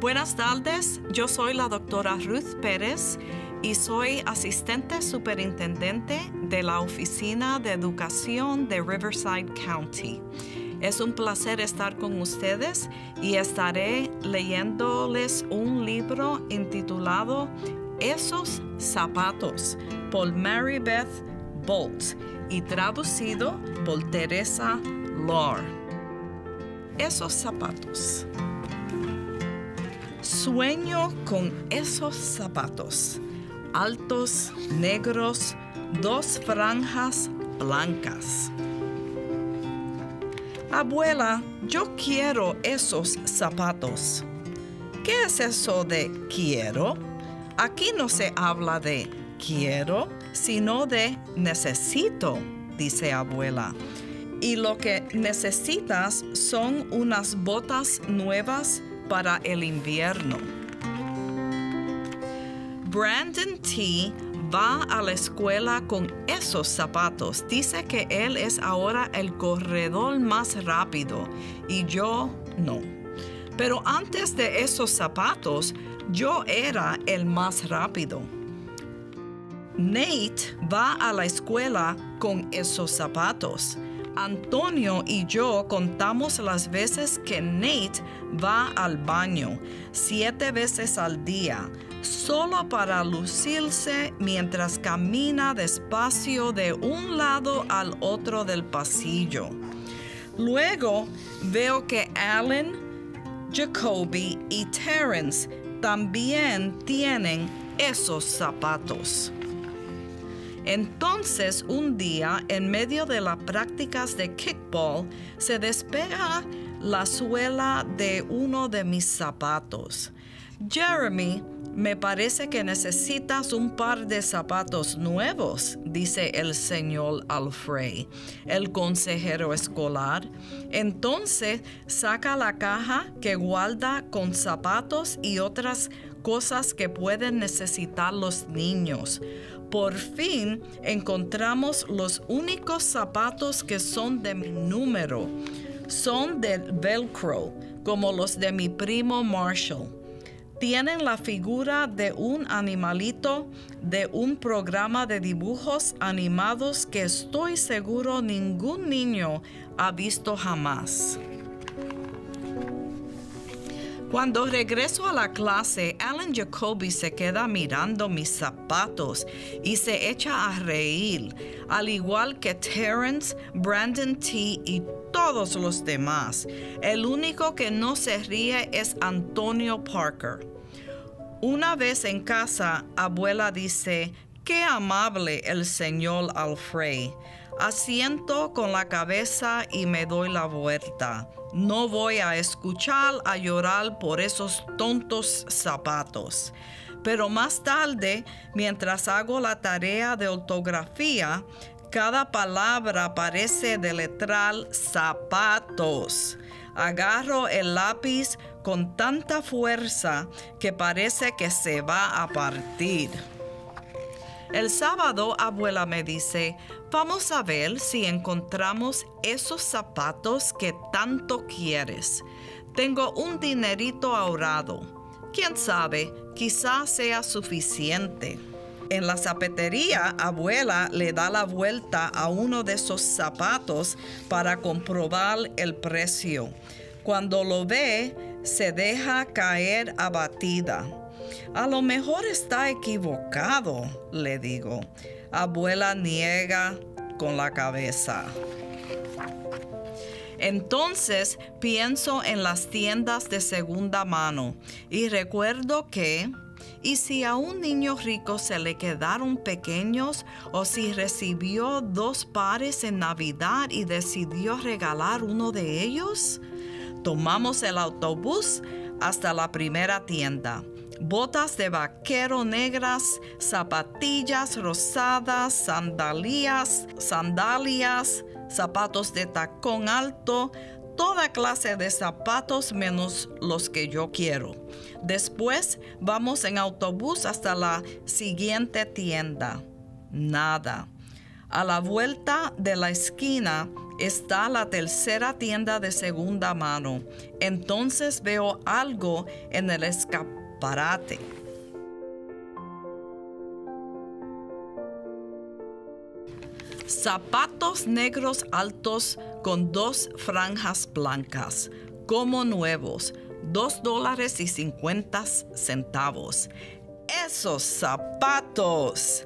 Buenas tardes, yo soy la doctora Ruth Pérez y soy asistente superintendente de la Oficina de Educación de Riverside County. Es un placer estar con ustedes y estaré leyéndoles un libro intitulado Esos zapatos por Mary Beth Bolt y traducido por Teresa Lahr. Esos zapatos. Sueño con esos zapatos, altos, negros, 2 franjas blancas. Abuela, yo quiero esos zapatos. ¿Qué es eso de quiero? Aquí no se habla de quiero, sino de necesito, dice abuela. Y lo que necesitas son unas botas nuevas para el invierno. Brandon T. va a la escuela con esos zapatos. Dice que él es ahora el corredor más rápido y yo no. Pero antes de esos zapatos, yo era el más rápido. Nate va a la escuela con esos zapatos. Antonio y yo contamos las veces que Nate va al baño, 7 veces al día, solo para lucirse mientras camina despacio de un lado al otro del pasillo. Luego veo que Alan, Jacoby y Terrence también tienen esos zapatos. Entonces, un día, en medio de las prácticas de kickball, se despega la suela de uno de mis zapatos. Jeremy, me parece que necesitas un par de zapatos nuevos, dice el señor Alfrey, el consejero escolar. Entonces, saca la caja que guarda con zapatos y otras cosas que pueden necesitar los niños. Por fin encontramos los únicos zapatos que son de mi número. Son de velcro, como los de mi primo Marshall. Tienen la figura de un animalito de un programa de dibujos animados que estoy seguro ningún niño ha visto jamás. Cuando regreso a la clase, Alan Jacoby se queda mirando mis zapatos y se echa a reír, al igual que Terrence, Brandon T. y todos los demás. El único que no se ríe es Antonio Parker. Una vez en casa, abuela dice, «Qué amable el señor Alfrey». Asiento con la cabeza y me doy la vuelta. No voy a escuchar a llorar por esos tontos zapatos. Pero más tarde, mientras hago la tarea de ortografía, cada palabra parece deletrar zapatos. Agarro el lápiz con tanta fuerza que parece que se va a partir. El sábado, abuela me dice, vamos a ver si encontramos esos zapatos que tanto quieres. Tengo un dinerito ahorrado. ¿Quién sabe? Quizás sea suficiente. En la zapatería, abuela le da la vuelta a uno de esos zapatos para comprobar el precio. Cuando lo ve, se deja caer abatida. A lo mejor está equivocado, le digo. Abuela niega con la cabeza. Entonces pienso en las tiendas de segunda mano y recuerdo que, ¿y si a un niño rico se le quedaron pequeños o si recibió 2 pares en Navidad y decidió regalar uno de ellos? Tomamos el autobús hasta la primera tienda. Botas de vaquero negras, zapatillas rosadas, sandalias, zapatos de tacón alto, toda clase de zapatos menos los que yo quiero. Después vamos en autobús hasta la siguiente tienda. Nada. A la vuelta de la esquina está la tercera tienda de segunda mano. Entonces veo algo en el escaparate. Zapatos negros altos con 2 franjas blancas, como nuevos, $2.50. ¡Esos zapatos!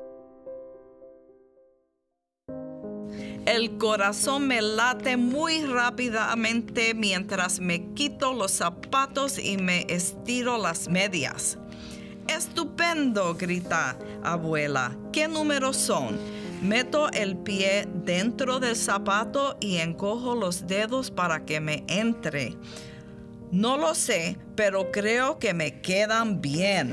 El corazón me late muy rápidamente mientras me quito los zapatos y me estiro las medias. ¡Estupendo!, grita abuela. ¿Qué números son? Meto el pie dentro del zapato y encojo los dedos para que me entre. No lo sé, pero creo que me quedan bien.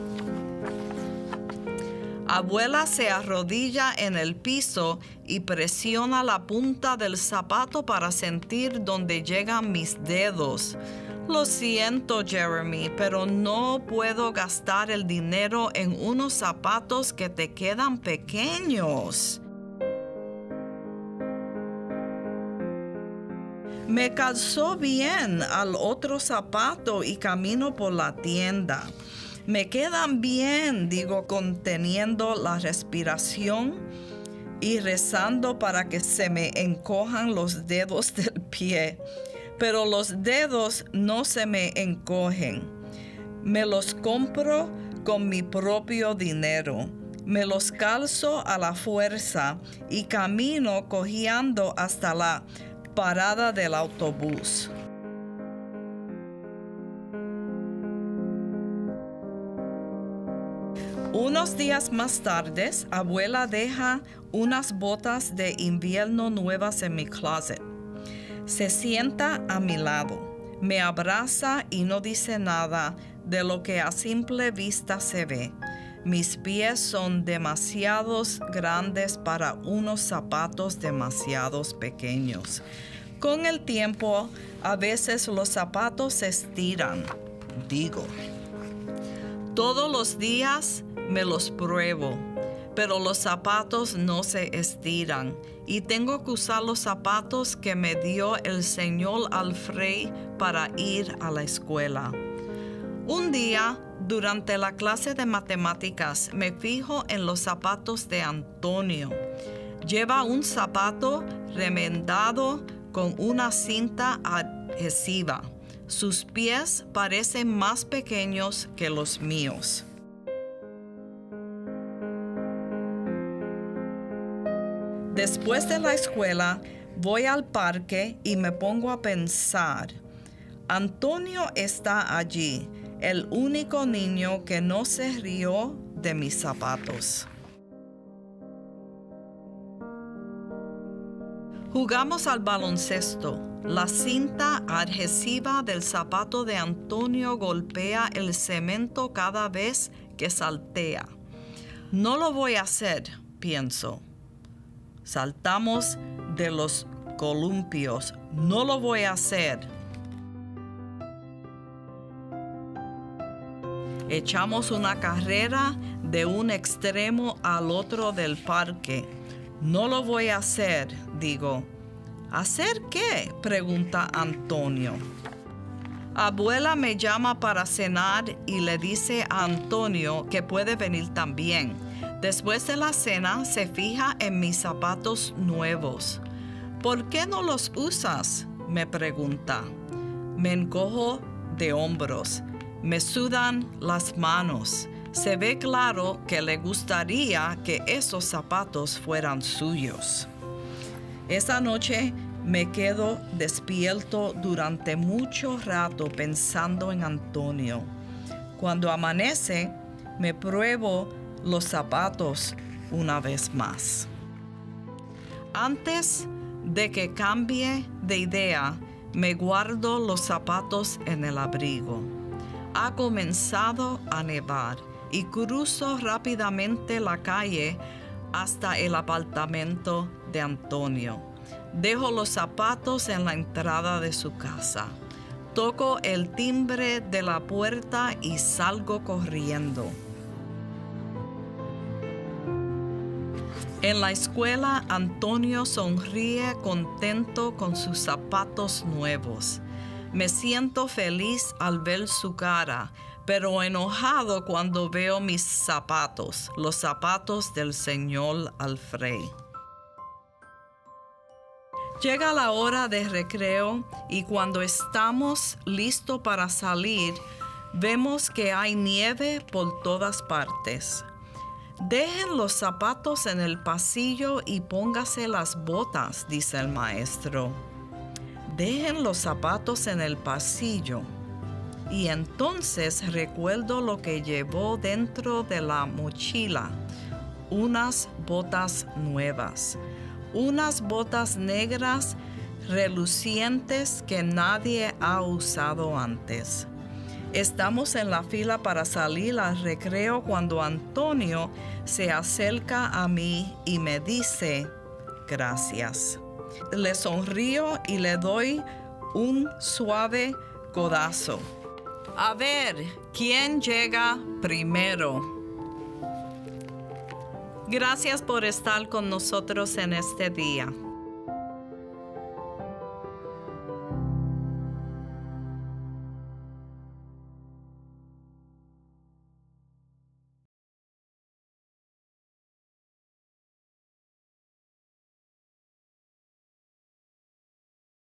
Abuela se arrodilla en el piso y presiona la punta del zapato para sentir dónde llegan mis dedos. Lo siento, Jeremy, pero no puedo gastar el dinero en unos zapatos que te quedan pequeños. Me calzó bien al otro zapato y camino por la tienda. Me quedan bien, digo, conteniendo la respiración y rezando para que se me encojan los dedos del pie. Pero los dedos no se me encogen. Me los compro con mi propio dinero. Me los calzo a la fuerza y camino cojeando hasta la parada del autobús. Unos días más tarde, abuela deja unas botas de invierno nuevas en mi closet. Se sienta a mi lado, me abraza y no dice nada de lo que a simple vista se ve. Mis pies son demasiado grandes para unos zapatos demasiado pequeños. Con el tiempo, a veces los zapatos se estiran, digo. Todos los días me los pruebo, pero los zapatos no se estiran y tengo que usar los zapatos que me dio el señor Alfred para ir a la escuela. Un día, durante la clase de matemáticas, me fijo en los zapatos de Antonio. Lleva un zapato remendado con una cinta adhesiva. Sus pies parecen más pequeños que los míos. Después de la escuela, voy al parque y me pongo a pensar. Antonio está allí, el único niño que no se rió de mis zapatos. Jugamos al baloncesto. La cinta adhesiva del zapato de Antonio golpea el cemento cada vez que saltea. No lo voy a hacer, pienso. Saltamos de los columpios. No lo voy a hacer. Echamos una carrera de un extremo al otro del parque. No lo voy a hacer, digo. ¿Hacer qué?, pregunta Antonio. Abuela me llama para cenar y le dice a Antonio que puede venir también. Después de la cena se fija en mis zapatos nuevos. ¿Por qué no los usas?, me pregunta. Me encojo de hombros. Me sudan las manos. Se ve claro que le gustaría que esos zapatos fueran suyos. Esa noche me quedo despierto durante mucho rato pensando en Antonio. Cuando amanece, me pruebo los zapatos una vez más. Antes de que cambie de idea, me guardo los zapatos en el abrigo. Ha comenzado a nevar y cruzo rápidamente la calle hasta el apartamento de Antonio. Dejo los zapatos en la entrada de su casa. Toco el timbre de la puerta y salgo corriendo. En la escuela, Antonio sonríe contento con sus zapatos nuevos. Me siento feliz al ver su cara, pero enojado cuando veo mis zapatos, los zapatos del señor Alfred. Llega la hora de recreo y cuando estamos listos para salir, vemos que hay nieve por todas partes. Dejen los zapatos en el pasillo y póngase las botas, dice el maestro. Dejen los zapatos en el pasillo. Y entonces recuerdo lo que llevó dentro de la mochila. Unas botas nuevas. Unas botas negras relucientes que nadie ha usado antes. Estamos en la fila para salir al recreo cuando Antonio se acerca a mí y me dice, gracias. Le sonrío y le doy un suave codazo. A ver, ¿quién llega primero? Gracias por estar con nosotros en este día.